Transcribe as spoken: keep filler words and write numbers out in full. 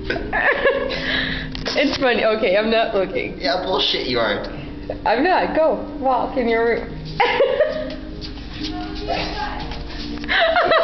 It's funny. Okay, I'm not looking. Yeah, bullshit you aren't. I'm not. Go. Walk in your room.